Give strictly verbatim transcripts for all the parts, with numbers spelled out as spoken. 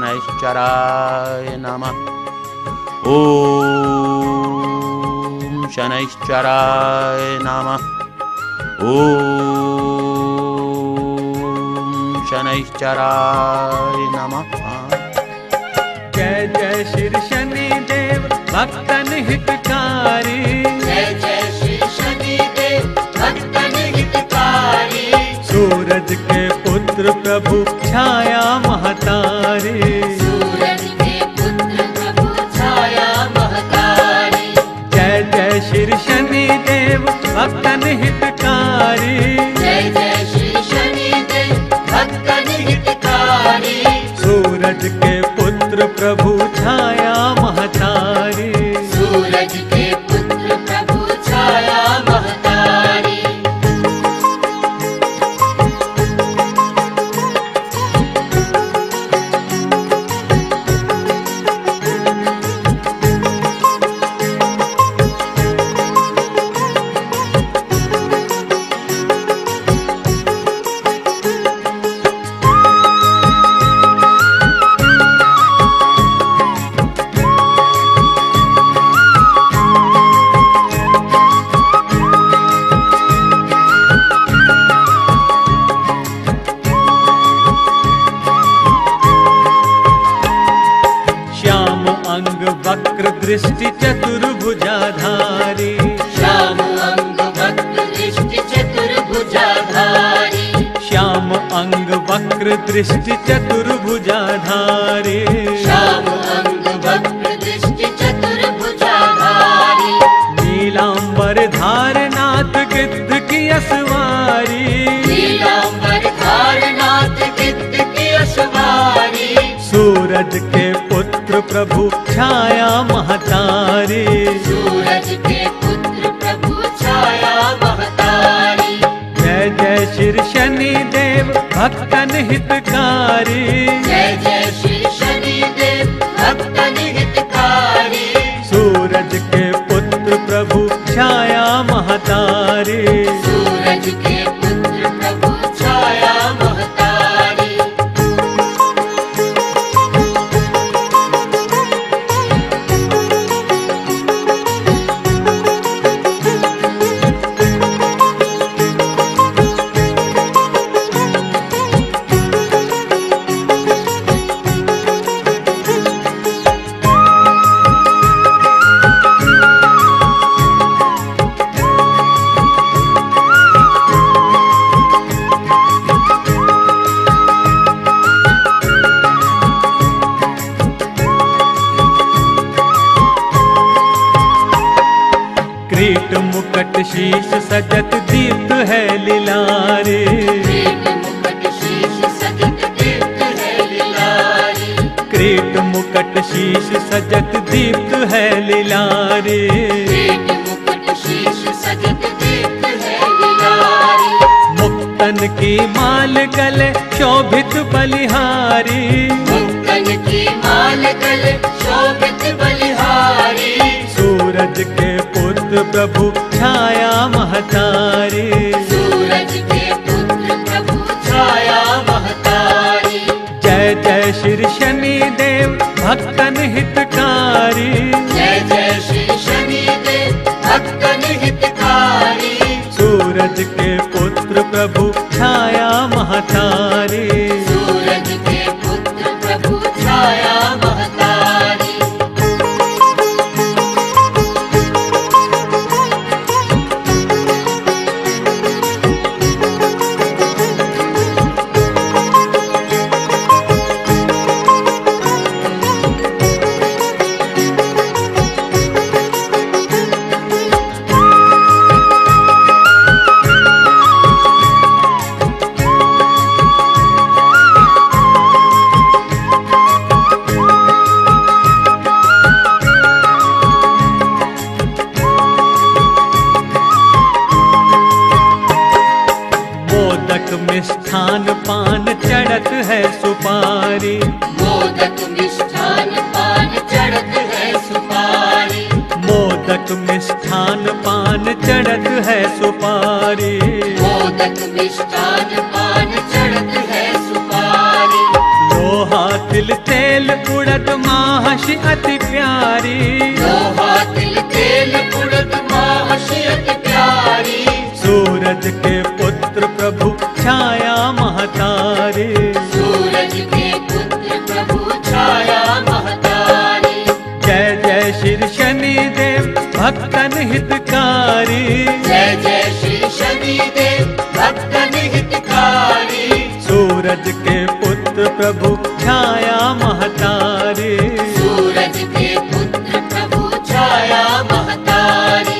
शनैश्चराय नमः। ओम शनैश्चराय नमः। ओम शनैश्चराय नमः। जय जय श्री शनिदेव भक्तन हितकारी। जय जय श्री शनिदेव भक्तन हितकारी। सूरज के पुत्र प्रभु छाया महतारी। सूरज के पुत्र प्रभु छाया महतारी। जय जय श्री शनिदेव भक्तन हितकारी। जय जय श्री शनिदेव भक्तन हितकारी। सूरज के पुत्र प्रभु छाया महतारी। सूरज के पुत्र प्रभु छाया महतारी। वक्र दृष्टि चतुर्भुजाधारी। श्याम अंग वक्र दृष्टि चतुर्भुजाधारी। श्याम अंग वक्र दृष्टि चतुर्भुजाधारी। श्याम अंग वक्र दृष्टि चतुर्भुजाधारी। नीलांबर धारनाथ गिद्ध की असवारी। नीलांबर धारनाथ गिद्ध की असवारी। सूरज के पुत्र प्रभु छाया महतारी। सूरज के पुत्र प्रभु छाया महतारी। जय जय श्री शनिदेव भक्तन हितकारी। जय जय श्री शनिदेव भक्तन हितकारी। सूरज के पुत्र प्रभु छाया महतारी। सूरज के पुत्र प्रभु छाया महतारी। किरीट मुकुट शीश सजत दीप्त है लीलारे। किरीट मुकुट शीश सजत दीप्त है लीलारे। किरीट मुकुट शीश सजत दीप्त है लीलारे। किरीट मुकुट शीश सजत दीप्त है लीलारे। मुक्तन की माल गले शोभित बलिहारी। मुक्तन की माल गले शोभित बलिहारी। सूरज के पुत्र प्रभु छाया महतारी। सूरज के पुत्र प्रभु छाया महतारी। जय जय श्री शनिदेव भक्तन हितकारी। जय जय श्री शनिदेव भक्तन हितकारी। सूरज के पुत्र प्रभु छाया महतारी। सूरज के पुत्र प्रभु छाया महतारी। मिष्ठान पान चढ़त है सुपारी। मोदक मिष्ठान पान चढ़त है सुपारी। मोदक मिष्ठान पान चढ़त है सुपारी। मोदक मिष्ठान पान चढ़त है सुपारी। लोहा तिल तेल उड़द माहशी अति प्यारी, लोहा तिल तेल उड़द माहशी अति प्यारी। सूरज के पुत्र प्रभु छाया महतारी, सूरज के पुत्र प्रभु छाया महतारी। जय जय श्री शनिदेव भक्तन हितकारी, जय जय श्री शनिदेव भक्तन हितकारी। सूरज के पुत्र प्रभु छाया महतारी, सूरज के पुत्र प्रभु छाया महतारी।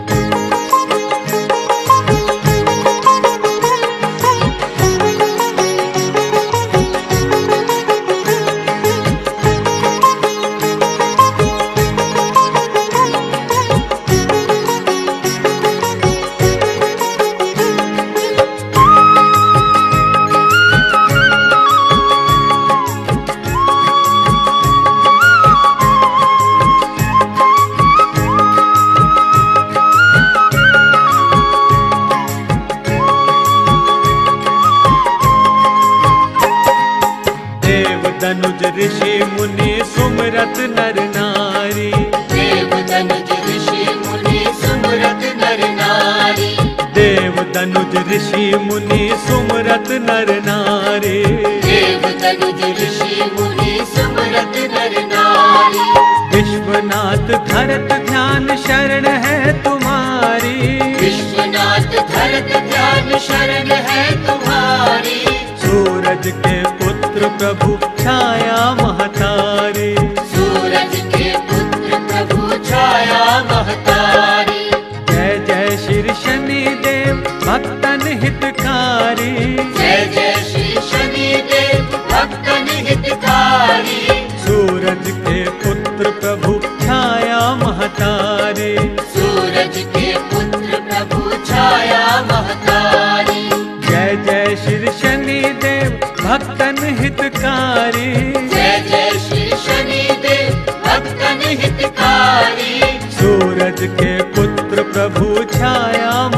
दनुज ऋषि मुनि सुमरत नर नारी, देव दनुज ऋषि मुनि सुमरत नर नारी। देव दनुज ऋषि मुनि सुमरत नर नारी, देव दनुज ऋषि मुनि सुमरत नर नारी। विश्वनाथ धरत ध्यान शरण है तुम्हारी, विश्वनाथ धरत ध्यान शरण है तुम्हारी। सूरज के पुत्र प्रभु छाया महतारी, सूरज के पुत्र प्रभु छाया महतारी। जय जय श्री शनिदेव भक्तन हितकारी, जय जय श्री शनिदेव भक्तन हितकारी। सूरज के पुत्र प्रभु छाया महतारी, सूरज के पुत्र प्रभु छाया महतारी। जय जय श्री शनिदेव भक्तन हितकारी, जय जय श्री शनिदेव भक्तन हितकारी। सूरज के पुत्र प्रभु छाया